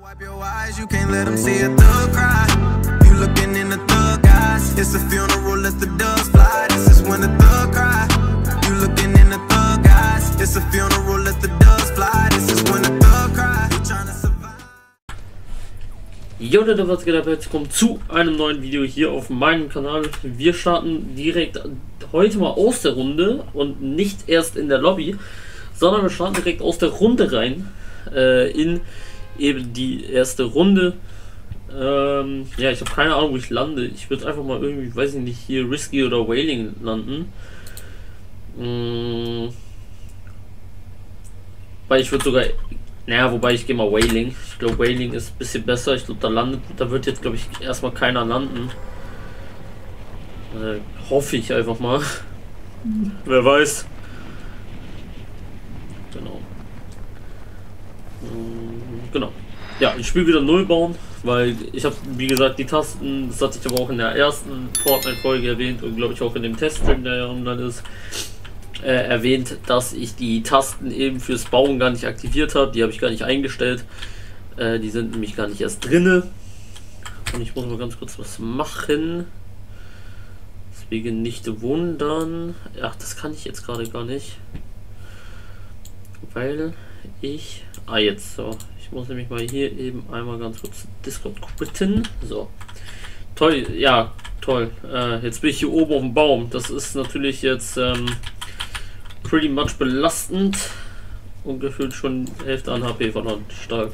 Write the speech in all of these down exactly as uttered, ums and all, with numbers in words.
Wipe your eyes, you can't let them see a thug cry. You looking in the thug eyes. It's a funeral, let the doves fly. This is when the thug cry. You looking in the thug eyes. It's a funeral, let the doves fly. This is when the thug cry. You trying to survive. Jo Leute, was geht ab? Herzlich willkommen zu einem neuen Video hier auf meinem Kanal. Wir starten direkt heute mal aus der Runde und nicht erst in der Lobby, sondern wir starten direkt aus der Runde rein äh, in eben die erste Runde. Ähm, ja, ich habe keine Ahnung, wo ich lande. Ich würde einfach mal irgendwie, weiß ich nicht, hier Risky oder Wailing landen. Hm. Weil ich würde sogar, naja, wobei ich gehe mal Wailing. Ich glaube, Wailing ist ein bisschen besser. Ich glaube, da landet, da wird jetzt, glaube ich, erstmal keiner landen. Äh, hoffe ich einfach mal. Mhm. Wer weiß. Genau. Genau. Ja, ich spiele wieder Null bauen, weil ich habe, wie gesagt, die Tasten, das hatte ich aber auch in der ersten Fortnite-Folge erwähnt und glaube ich auch in dem Teststream, der ja online ist, äh, erwähnt, dass ich die Tasten eben fürs Bauen gar nicht aktiviert habe. Die habe ich gar nicht eingestellt. Äh, die sind nämlich gar nicht erst drinne. Und ich muss mal ganz kurz was machen. Deswegen nicht wundern. Ach, das kann ich jetzt gerade gar nicht. Weil ich... Ah, jetzt so. Ich muss nämlich mal hier eben einmal ganz kurz Discord quitten. So. Toll, ja, toll. Äh, jetzt bin ich hier oben auf dem Baum. Das ist natürlich jetzt ähm, pretty much belastend. Und gefühlt schon Hälfte an H P verloren. Stark.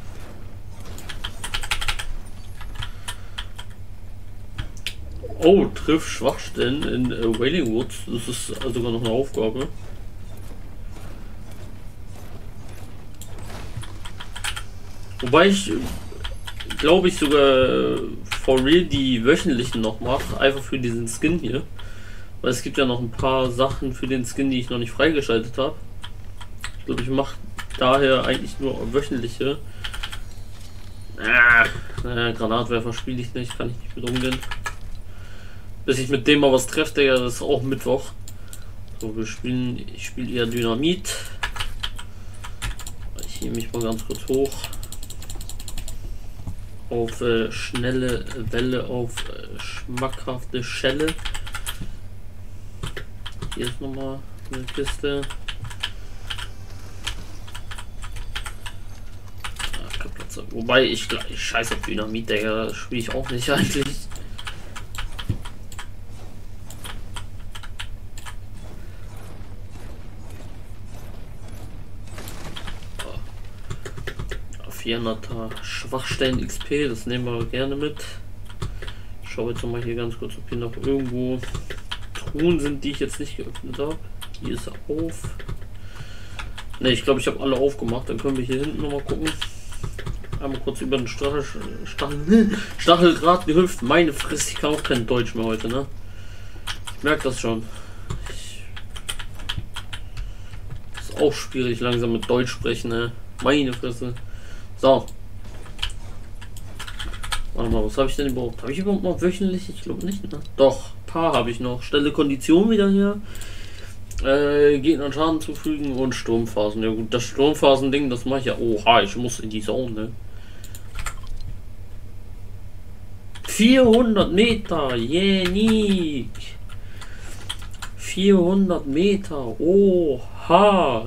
Oh, triff Schwachstellen in äh, Wailing Woods. Das ist sogar noch eine Aufgabe. Wobei ich, glaube ich, sogar for real die wöchentlichen noch mache, einfach für diesen Skin hier. Weil es gibt ja noch ein paar Sachen für den Skin, die ich noch nicht freigeschaltet habe. Ich glaube, ich mache daher eigentlich nur wöchentliche. Ah, naja, Granatwerfer spiele ich nicht, kann ich nicht mit umgehen. Bis ich mit dem mal was treffe, Digga, das ist auch Mittwoch. So, wir spielen, ich spiele eher Dynamit. Ich hebe mich mal ganz kurz hoch. Auf äh, schnelle Welle, auf äh, schmackhafte Schelle. Hier ist nochmal eine Kiste. Ah, Platz. Wobei ich, ich scheiße auf Dynamit, Digga, das spiele ich auch nicht eigentlich. vierhunderter Schwachstellen X P, das nehmen wir gerne mit. Ich schaue jetzt noch mal hier ganz kurz, ob hier noch irgendwo Truhen sind, die ich jetzt nicht geöffnet habe. Hier ist er auf. Ne, ich glaube, ich habe alle aufgemacht. Dann können wir hier hinten noch mal gucken. Einmal kurz über den Stachel, Stachel, Stacheldraht gehüpft. Meine Fresse, ich kann auch kein Deutsch mehr heute, ne? Ich merke das schon. Ich, das ist auch schwierig, langsam mit Deutsch sprechen, ne? Meine Fresse. So. Warte mal, was habe ich denn überhaupt? Habe ich überhaupt noch wöchentlich? Ich glaube nicht, ne? Doch, paar habe ich noch. Stelle Kondition wieder her. Äh, Gegner Schaden zufügen und Sturmphasen. Ja gut, das Sturmphasen-Ding, das mache ich ja. Oha, ich muss in die Zone, ne? vierhundert Meter, Jenik. vierhundert Meter, oha.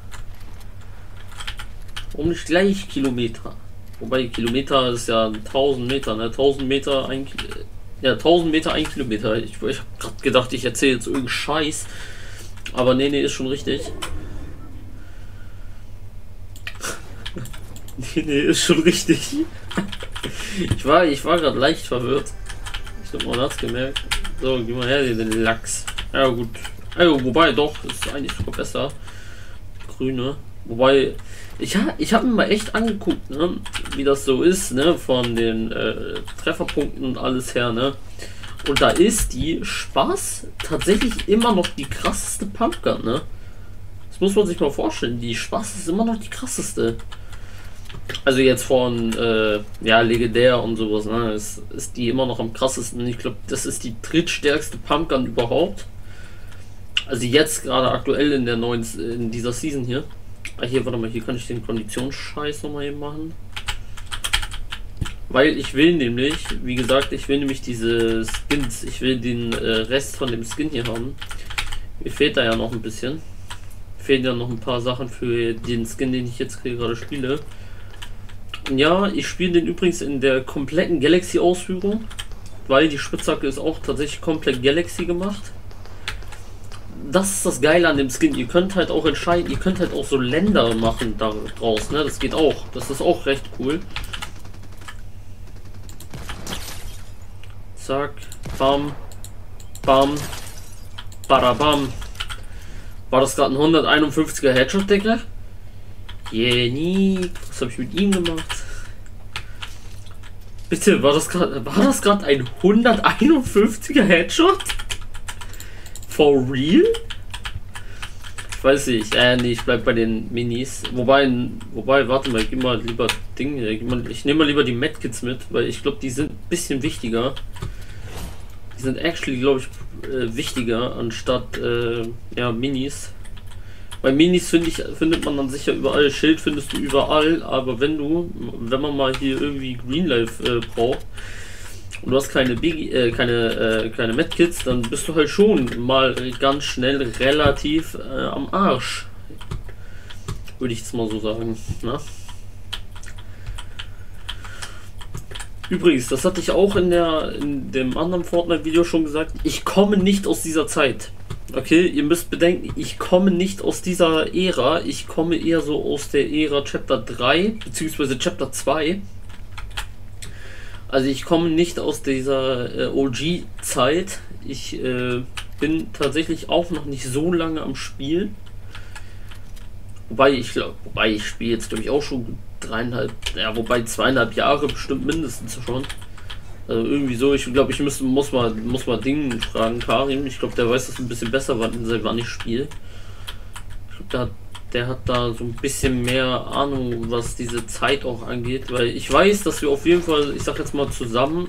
Um nicht gleich Kilometer. Wobei Kilometer ist ja tausend Meter, ne? tausend Meter, ein ja, tausend Meter, ein Kilometer. Ich, ich habe gerade gedacht, ich erzähle jetzt irgendeinen Scheiß. Aber nee, nee, ist schon richtig. nee, nee, ist schon richtig. ich war, ich war gerade leicht verwirrt. Ich glaube, man hat es gemerkt. So, geh mal her, den Lachs. Ja, gut. Also, wobei, doch, ist eigentlich sogar besser. Grüne. Wobei, ich, ha, ich habe mir mal echt angeguckt, ne, wie das so ist, ne, von den äh, Trefferpunkten und alles her, ne. Und da ist die Spaß tatsächlich immer noch die krasseste Pumpgun, ne. Das muss man sich mal vorstellen, die Spaß ist immer noch die krasseste. Also jetzt von, äh, ja, legendär und sowas, ne, ist, ist die immer noch am krassesten. Ich glaube, das ist die drittstärkste Pumpgun überhaupt. Also jetzt gerade aktuell in der neuen, in dieser Season hier. Ah, hier, warte mal, hier kann ich den Konditionsscheiß nochmal eben machen. Weil ich will nämlich, wie gesagt, ich will nämlich diese Skins, ich will den äh, Rest von dem Skin hier haben. Mir fehlt da ja noch ein bisschen. Fehlen ja noch ein paar Sachen für den Skin, den ich jetzt gerade spiele. Und ja, ich spiele den übrigens in der kompletten Galaxy-Ausführung, weil die Spitzhacke ist auch tatsächlich komplett Galaxy gemacht. Das ist das Geile an dem Skin. Ihr könnt halt auch entscheiden, ihr könnt halt auch so Länder machen daraus, ne? Das geht auch. Das ist auch recht cool. Zack, bam, bam, barabam. War das gerade ein hunderteinundfünfziger Headshot, Digga? Jenny, was habe ich mit ihm gemacht? Bitte, war das gerade war das gerade ein hunderteinundfünfziger Headshot? For real? Ich weiß nicht, äh, nee, ich bleib bei den Minis. Wobei, wobei, warte mal, ich geh mal lieber Dinge, ich, ich nehme mal lieber die Medkits mit, weil ich glaube, die sind ein bisschen wichtiger. Die sind actually, glaube ich, äh, wichtiger anstatt äh, ja, Minis. Bei Minis finde ich, findet man dann sicher überall, Schild findest du überall, aber wenn du, wenn man mal hier irgendwie Green Life äh, braucht und du hast keine Biggie, äh, keine, äh, keine Medkits, dann bist du halt schon mal ganz schnell relativ äh, am Arsch. Würde ich jetzt mal so sagen. Na? Übrigens, das hatte ich auch in der in dem anderen Fortnite-Video schon gesagt, ich komme nicht aus dieser Zeit. Okay, ihr müsst bedenken, ich komme nicht aus dieser Ära, ich komme eher so aus der Ära Chapter drei, beziehungsweise Chapter zwei. Also ich komme nicht aus dieser äh, O G-Zeit, ich äh, bin tatsächlich auch noch nicht so lange am Spielen. Wobei ich glaube, wobei ich spiele jetzt glaube ich auch schon dreieinhalb, ja wobei zweieinhalb Jahre bestimmt mindestens schon. Also irgendwie so, ich glaube, ich muss, muss mal muss mal Dingen fragen, Karim. Ich glaube, der weiß das ein bisschen besser, wann, seit wann ich spiele. Ich glaube, der hat, der hat da so ein bisschen mehr Ahnung, was diese Zeit auch angeht, weil ich weiß, dass wir auf jeden Fall, ich sag jetzt mal zusammen,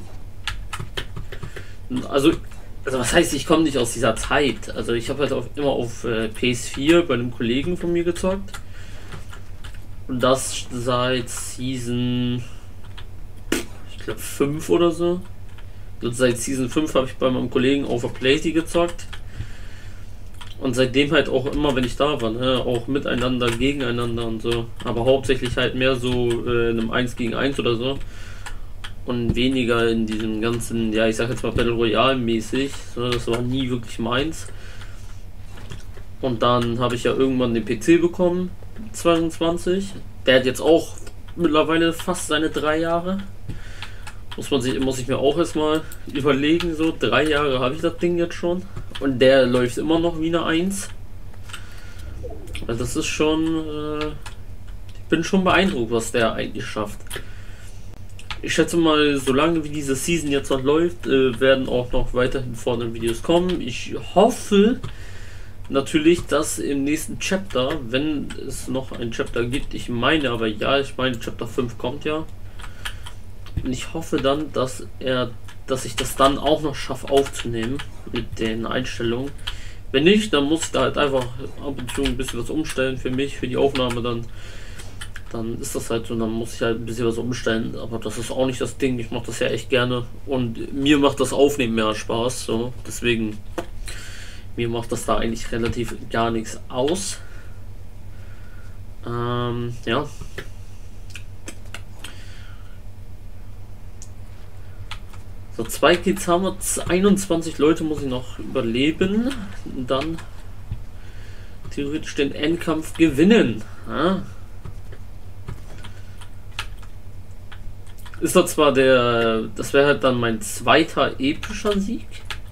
also, also was heißt, ich komme nicht aus dieser Zeit. Also ich habe halt auch immer auf äh, P S vier bei einem Kollegen von mir gezockt. Und das seit Season, ich glaube fünf oder so. Und seit Season fünf habe ich bei meinem Kollegen auf der Playsee gezockt. Und seitdem halt auch immer, wenn ich da war, ne, auch miteinander, gegeneinander und so. Aber hauptsächlich halt mehr so äh, in einem eins gegen eins oder so. Und weniger in diesem ganzen, ja ich sag jetzt mal Battle Royale mäßig. So, das war nie wirklich meins. Und dann habe ich ja irgendwann den P C bekommen, zweiundzwanzig. Der hat jetzt auch mittlerweile fast seine drei Jahre. Muss man sich, muss ich mir auch erstmal überlegen, so drei Jahre habe ich das Ding jetzt schon und der läuft immer noch wie eine eins. Also das ist schon, äh, ich bin schon beeindruckt, was der eigentlich schafft. Ich schätze mal, solange wie diese Season jetzt noch läuft, äh, werden auch noch weiterhin vorne Videos kommen. Ich hoffe natürlich, dass im nächsten Chapter, wenn es noch ein Chapter gibt, ich meine aber ja, ich meine Chapter fünf kommt ja. Und ich hoffe dann, dass er, dass ich das dann auch noch schaffe aufzunehmen mit den Einstellungen. Wenn nicht, dann muss ich da halt einfach ab und zu ein bisschen was umstellen für mich, für die Aufnahme dann. Dann ist das halt so, dann muss ich halt ein bisschen was umstellen. Aber das ist auch nicht das Ding, ich mache das ja echt gerne. Und mir macht das Aufnehmen mehr Spaß, so. Deswegen, mir macht das da eigentlich relativ gar nichts aus. Ähm, ja. So, zwei Kills haben wir, einundzwanzig Leute muss ich noch überleben und dann theoretisch den Endkampf gewinnen. Ja. Ist das zwar der, das wäre halt dann mein zweiter epischer Sieg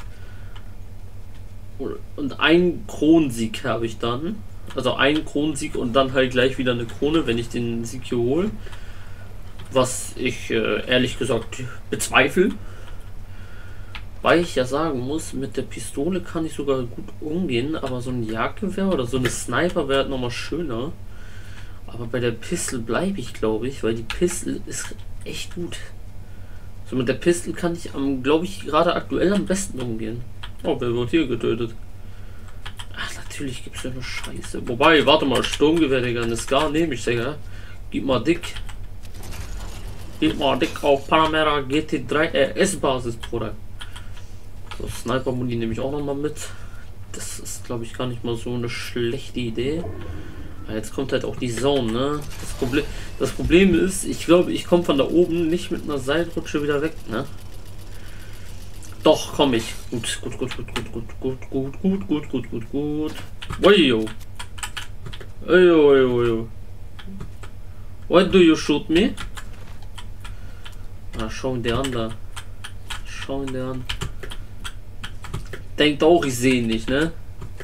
und ein Kronensieg habe ich dann, also ein Kronensieg und dann halt gleich wieder eine Krone, wenn ich den Sieg hier hole, was ich äh, ehrlich gesagt bezweifle. Weil ich ja sagen muss, mit der Pistole kann ich sogar gut umgehen, aber so ein Jagdgewehr oder so eine Sniper wäre halt nochmal schöner. Aber bei der Pistol bleibe ich, glaube ich, weil die Pistol ist echt gut. So mit der Pistol kann ich, am, glaube ich, gerade aktuell am besten umgehen. Oh, wer wird hier getötet? Ach, natürlich gibt es ja eine Scheiße. Wobei, warte mal, Sturmgewehr, Digga, eine Scar nehme ich, Digga. Gib mal dick. Geht mal dick auf Panamera G T drei R S Basis, Bruder. So, Sniper Muni nehme ich auch noch mal mit. Das ist, glaube ich, gar nicht mal so eine schlechte Idee. Aber jetzt kommt halt auch die Zone, ne? Das Problem, das Problem ist, ich glaube, ich komme von da oben nicht mit einer Seilrutsche wieder weg, ne? Doch, komme ich. Gut, gut, gut, gut, gut, gut, gut, gut, gut, gut, gut, gut, gut. Ojo. Ojo, ojo, ojo. Why do you shoot me? Ah, schau ihn dir an da. Schau ihn dir an. Denkt auch, ich sehe ihn nicht, ne?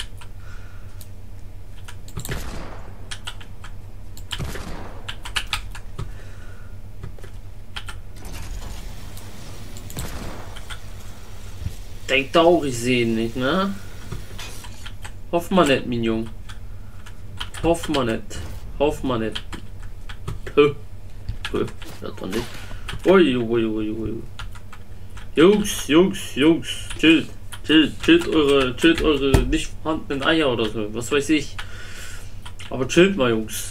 Denkt auch, ich sehe ihn nicht, ne? Hoff mal nicht, mein Junge. Hoff mal nicht. Hoff mal nicht. Hö. Hö. Das doch nicht. Ui, ui, ui, ui. Jungs, Jungs, Jungs. Chillt. Chillt. Chillt eure, chillt eure nicht vorhandenen Eier oder so. Was weiß ich. Aber chillt mal, Jungs.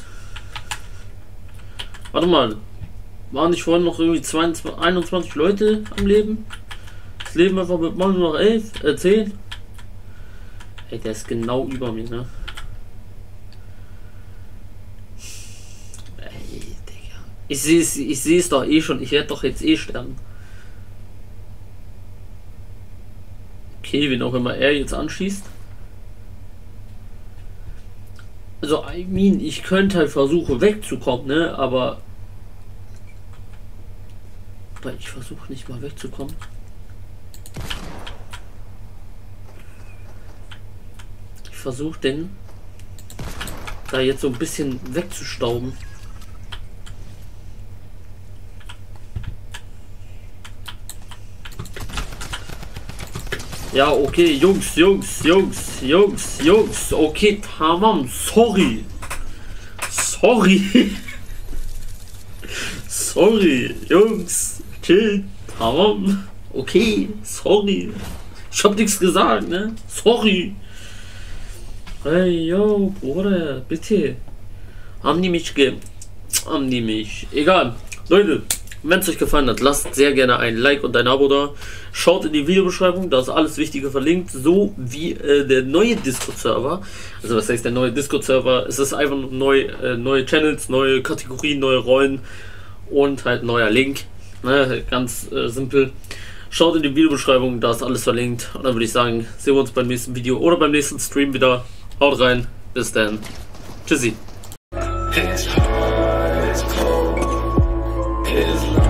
Warte mal. Waren nicht vorhin noch irgendwie zweiundzwanzig, einundzwanzig Leute am Leben? Das Leben einfach mit mal nur noch elf, äh, zehn. Ey, der ist genau über mir, ne? Ey, Digga. Ich sehe es, ich sehe es doch eh schon. Ich werde doch jetzt eh sterben. Okay, wen auch immer er jetzt anschießt. Also, I mean, ich könnte halt versuchen wegzukommen, ne? Aber. Aber ich versuche nicht mal wegzukommen. Ich versuche den da jetzt so ein bisschen wegzustauben. Ja, okay, Jungs, Jungs, Jungs, Jungs, Jungs, okay, tamam, sorry. Sorry. Sorry, Jungs, chill, tamam. Okay, sorry. Ich hab nichts gesagt, ne? Sorry. Hey, yo, Bruder, bitte. Haben die mich ge... Haben die mich... Egal. Leute, wenn es euch gefallen hat, lasst sehr gerne ein Like und ein Abo da. Schaut in die Videobeschreibung, da ist alles Wichtige verlinkt. So wie äh, der neue Discord-Server. Also was heißt der neue Discord-Server? Es ist einfach neu, äh, neue Channels, neue Kategorien, neue Rollen. Und halt neuer Link. Ne, ganz äh, simpel. Schaut in die Videobeschreibung, da ist alles verlinkt. Und dann würde ich sagen, sehen wir uns beim nächsten Video oder beim nächsten Stream wieder. Haut rein, bis dann. Tschüssi. His heart is cold. His